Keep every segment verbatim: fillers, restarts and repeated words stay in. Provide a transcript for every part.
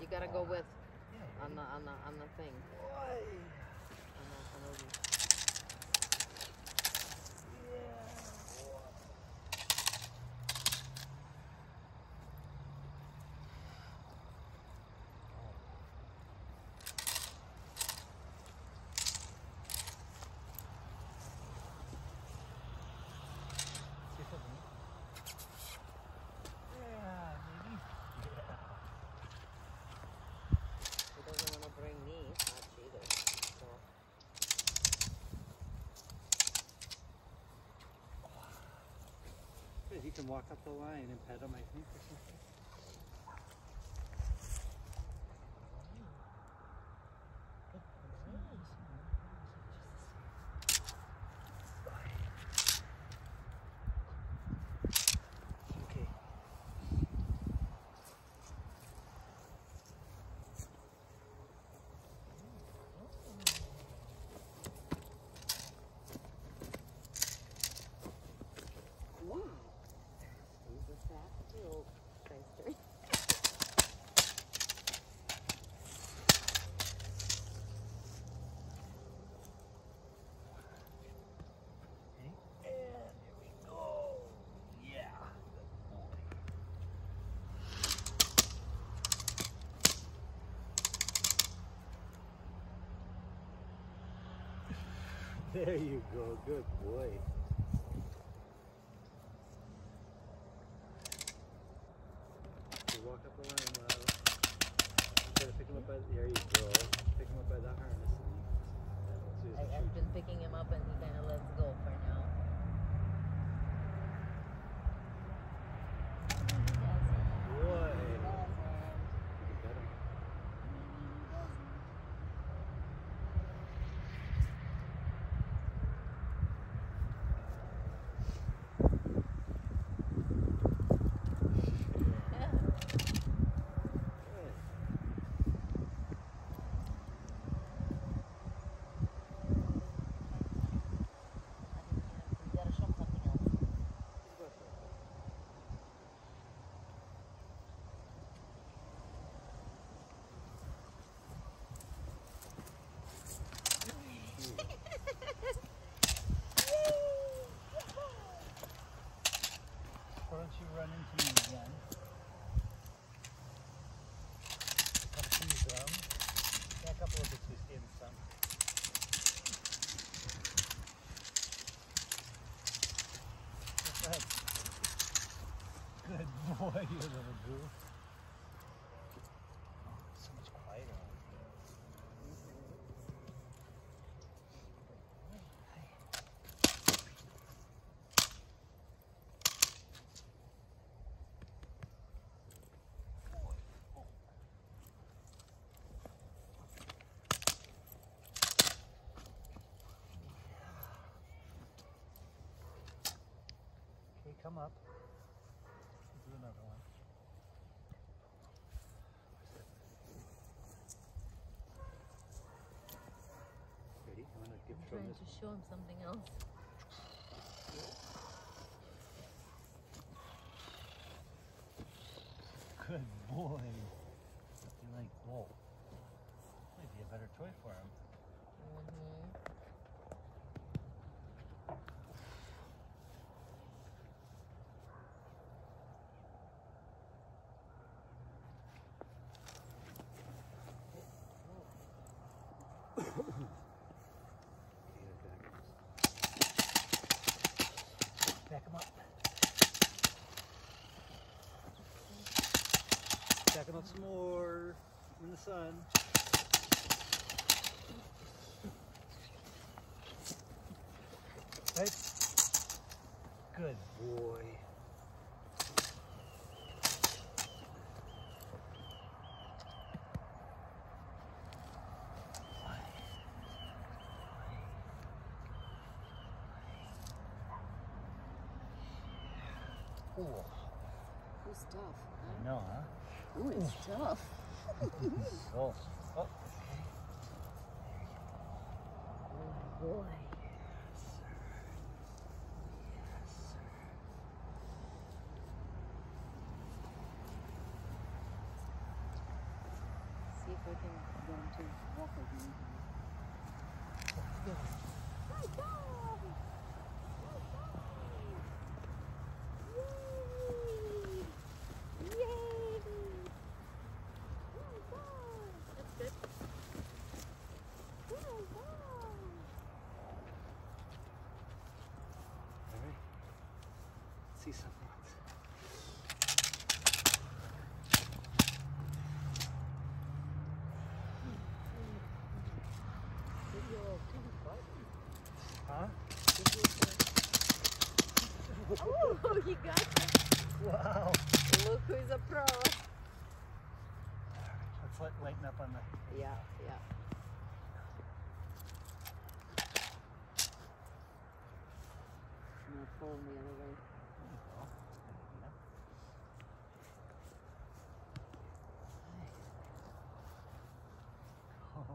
You gotta go with on the on the on the thing. Why? On the, on the, You can walk up the line and pet them, I think, or something. Okay. wow. Who's that? The old prankster. There you go, good boy. So walk up the line, Lyle. You gotta pick him up by, there you go. Pick him up by the harness. And I, I've been picking him up and he kind of lets go for now. Boy. Why don't you run into me again? A couple of them. Yeah, a couple of bits we see in the sun. Good boy, you little goof. Oh, so much quieter out here. Come up. We'll do another one. Ready? I'm gonna give I'm trying to show him something else. Good boy. You like bull. Might be a better toy for him. Mm-hmm. Back him up. Back him up some more in the sun. Right? Good boy. Ooh. Who's tough? I know, huh? Ooh, it's tough. Oh. Oh. Oh boy. so I can go into walk with you. Hi, dog! Hi, dog! Yay! Yay! Good dog! That's good. Good dog! Alright. Let's see something. Huh? Oh, you got it. Wow. Look who's a pro. Let's let lighten up on the. Yeah, yeah. I'm gonna pull him the other way. There you go. Oh.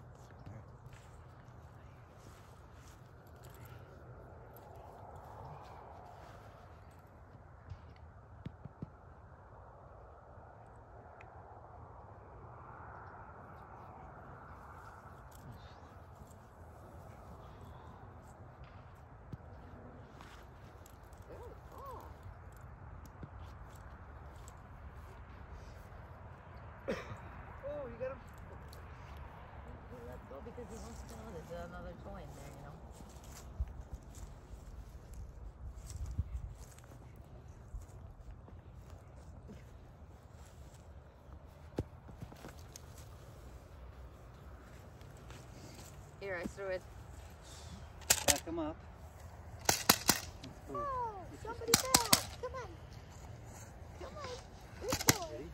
Oh, you got him. He lets go because he wants to know there's another toy in there, you know. Here, I threw it. Back him up. Oh, somebody back. Come on. Come on. Good boy. Ready?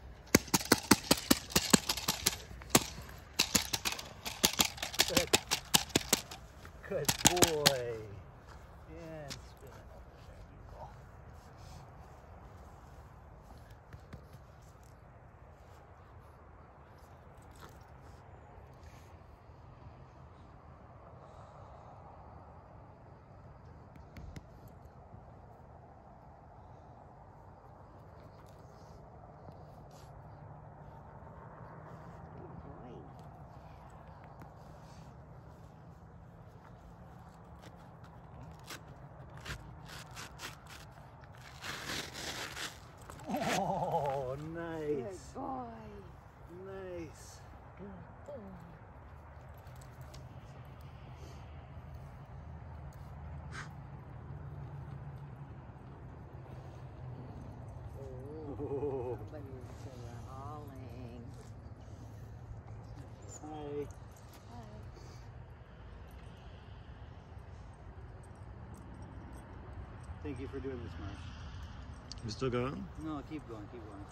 Good. Good boy. And spin it over. There you go. Oh, nice. Good boy. Nice. Good boy. Oh. Somebody was Falling. Hi. Hi. Thank you for doing this, Marsh. You still going? No, keep going, keep going.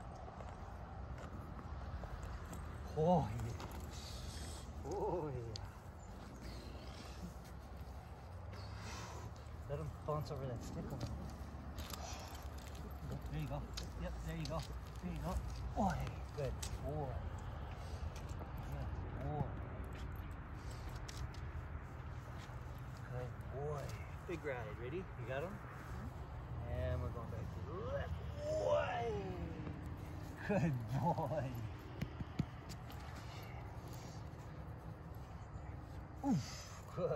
Oh, yeah. Oh, yeah. Let him bounce over that stick a little. There you go. Yep, there you go. There you go. Boy, good boy. Good boy. Good boy. Big ride. Ready? You got him? And we're going back to the left. Boy. Good boy. Oof. Good.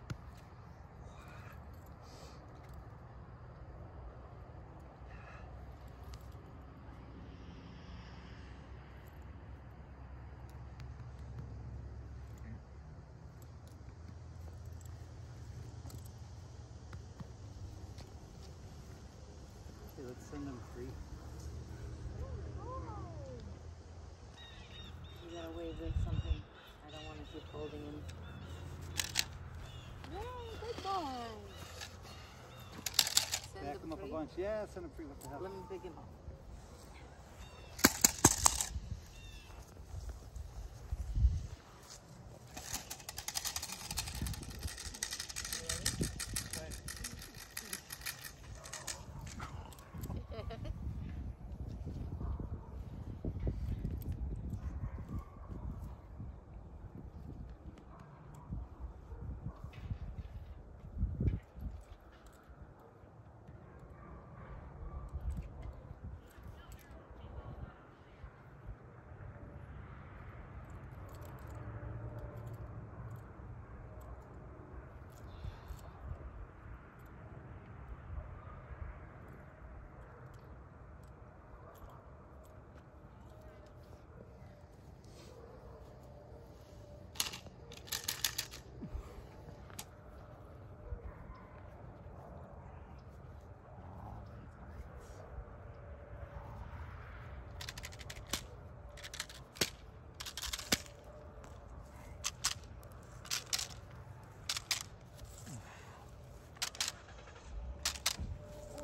Okay, let's send them free. You gotta wave with something. I don't want to keep holding him. Yay, good boy. Send Back him them up a free. bunch. Yeah, send them free. What the hell? Let me pick him up.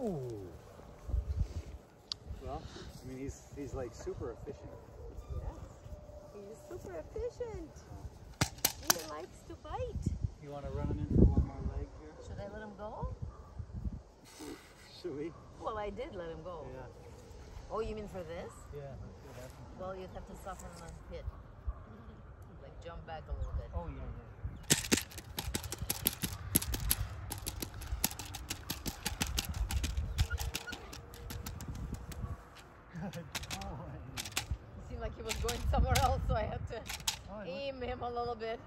Ooh. Well, I mean, he's he's like super efficient. Yes. He's super efficient. He likes to bite. You want to run him in for one more leg here? Should I let him go? Should we? Well, I did let him go. Yeah. Oh, you mean for this? Yeah. Let's see what happens. Well, you'd have to soften the pit. Like jump back a little bit. Oh yeah, yeah. Good boy. It seemed like he was going somewhere else, so I had to Oh, it aim him a little bit.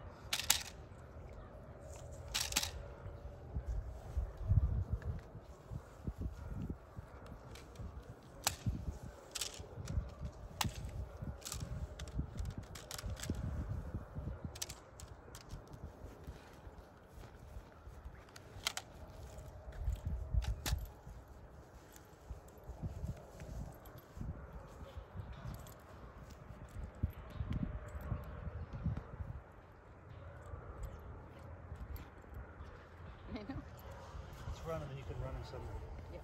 I know. Let's run him and you can run him somewhere. Yeah.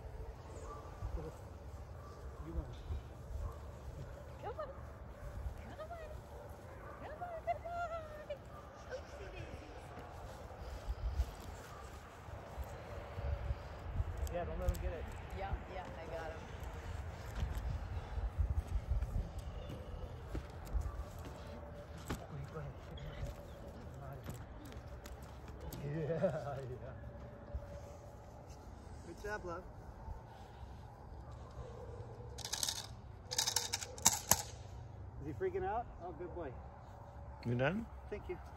You run. Come on. Come on. Come on, come on. Oopsie daisies. Yeah, don't let him get it. Yeah, yeah, I got him. Wait, go ahead. Yeah, yeah. Good job, love. Is he freaking out? Oh, good boy. You done? Thank you.